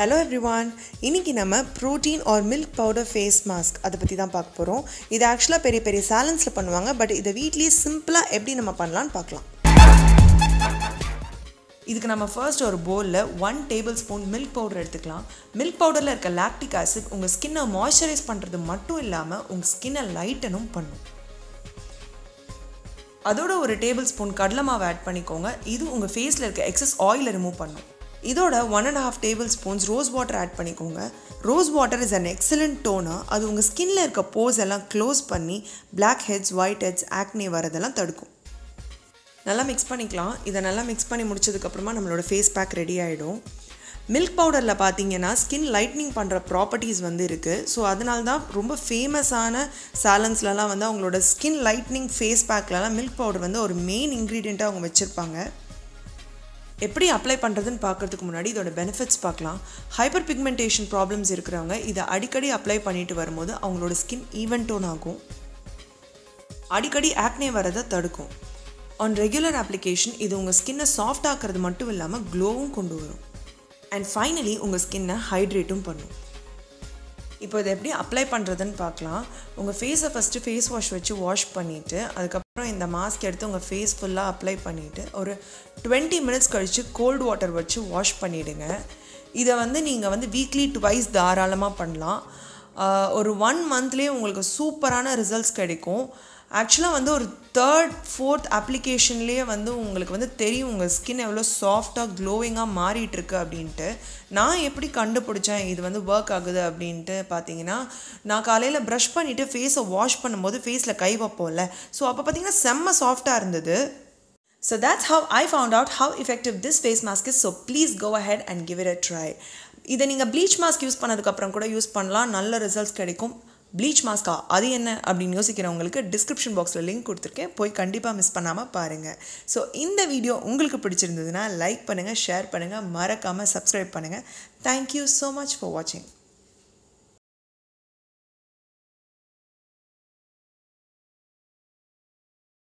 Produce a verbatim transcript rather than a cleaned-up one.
Hello everyone. இன்னைக்கு நம்ம protein or milk powder face mask அத பத்தி தான் பார்க்க போறோம். இது एक्चुअली பெரிய பெரிய சாலன்ஸ்ல பண்ணுவாங்க, பட் இத வீட்லயே சிம்பிளா எப்படி நம்ம பண்ணலாம்னு பார்க்கலாம். இதுக்கு நம்ம ஃபர்ஸ்ட் ஒரு பவுல்ல one tablespoon milk powder எடுத்துக்கலாம். milk powderல இருக்க lactic acid உங்க ஸ்கின்னை மாய்ஸ்சரைஸ் பண்றது மட்டும் இல்லாம உங்க ஸ்கின்னை லைட்டனும் பண்ணும். அதோட ஒரு டேபிள்ஸ்பூன் கடலை மாவு ஆட் பண்ணிக்கோங்க. இது உங்க ஃபேஸ்ல இருக்க எக்ஸஸ் ஆயிலை ரிமூவ் பண்ணும். இதோட one and a half tablespoons rose water add பண்ணிக்கோங்க. Rose water is an excellent toner. அது உங்க ஸ்கின்ல இருக்க போர்ஸ் எல்லாம் க்ளோஸ் பண்ணி black heads, white heads, acne வரதெல்லாம் தடுக்கும். நல்லா மிக்ஸ் பண்ணிக்கலாம். இதை நல்லா மிக்ஸ் பண்ணி முடிச்சதுக்கு அப்புறமா நம்மளோட ஃபேஸ் பேக் ரெடி ஆயிடும். மில்க் பவுடரில் பார்த்தீங்கன்னா ஸ்கின் லைட்னிங் பண்ணுற ப்ராப்பர்ட்டிஸ் வந்து இருக்குது. ஸோ அதனால தான் ரொம்ப ஃபேமஸான சாலன்ஸ்லலாம் வந்து அவங்களோட ஸ்கின் லைட்னிங் ஃபேஸ் பேக்லலாம் மில்க் பவுடர் வந்து ஒரு மெயின் இன்க்ரீடியண்ட்டாக அவங்க வச்சுருப்பாங்க. எப்படி அப்ளை பண்ணுறதுன்னு பார்க்குறதுக்கு முன்னாடி இதோட பெனிஃபிட்ஸ் பார்க்கலாம். ஹைப்பர் பிக்மெண்டேஷன் ப்ராப்ளம்ஸ் இருக்கிறவங்க இதை அடிக்கடி அப்ளை பண்ணிட்டு வரும்போது அவங்களோட ஸ்கின் ஈவன் டோன் ஆகும். அடிக்கடி ஆக்னே வரதை தடுக்கும். ஆன் ரெகுலர் அப்ளிகேஷன் இது உங்கள் ஸ்கின்னை சாஃப்ட் ஆக்குறது மட்டும் இல்லாமல் க்ளோவும் கொண்டு வரும். அண்ட் ஃபைனலி உங்கள் ஸ்கின்னை ஹைட்ரேட்டும் பண்ணும். இப்போ இதை எப்படி அப்ளை பண்ணுறதுன்னு பார்க்கலாம். உங்கள் ஃபேஸை ஃபஸ்ட்டு ஃபேஸ் வாஷ் வச்சு வாஷ் பண்ணிவிட்டு அதுக்கப்புறம் இந்த மாஸ்க் எடுத்து உங்கள் ஃபேஸ் ஃபுல்லாக அப்ளை பண்ணிவிட்டு ஒரு டுவெண்ட்டி மினிட்ஸ் கழித்து கோல்டு வாட்டர் வச்சு வாஷ் பண்ணிவிடுங்க. இதை வந்து நீங்கள் வந்து வீக்லி டுவைஸ் தாராளமாக பண்ணலாம். ஒரு ஒன் மந்த்லேயே உங்களுக்கு சூப்பரான ரிசல்ட்ஸ் கிடைக்கும். ஆக்சுவலாக வந்து ஒரு தேர்ட் ஃபோர்த் அப்ளிகேஷன்லேயே வந்து உங்களுக்கு வந்து தெரியும் உங்கள் ஸ்கின் எவ்வளோ சாஃப்டாக க்ளோவிங்காக மாறிட்டுருக்கு அப்படின்ட்டு. நான் எப்படி கண்டுபிடிச்சேன் இது வந்து ஒர்க் ஆகுது அப்படின்ட்டு பார்த்தீங்கன்னா, நான் காலையில் ப்ரஷ் பண்ணிவிட்டு ஃபேஸை வாஷ் பண்ணும்போது ஃபேஸில் கை வைப்போம்ல, ஸோ அப்போ பார்த்தீங்கன்னா செம்ம சாஃப்டாக இருந்தது. So that's how I found out how effective this face mask is. So please go ahead and give it a try. இதை நீங்கள் ப்ளீச் மாஸ்க் யூஸ் பண்ணதுக்கப்புறம் கூட யூஸ் பண்ணலாம், நல்ல ரிசல்ட்ஸ் கிடைக்கும். ப்ளீச் மாஸ்கா அது என்ன அப்படின்னு யோசிக்கிறவங்களுக்கு டிஸ்கிரிப்ஷன் பாக்ஸில் லிங்க் கொடுத்துருக்கேன், போய் கண்டிப்பாக மிஸ் பண்ணாமல் பாருங்கள். ஸோ இந்த வீடியோ உங்களுக்கு பிடிச்சிருந்ததுன்னா லைக் பண்ணுங்கள், ஷேர் பண்ணுங்கள், மறக்காமல் சப்ஸ்கிரைப் பண்ணுங்கள். தேங்க்யூ ஸோ மச் ஃபார் வாட்சிங்.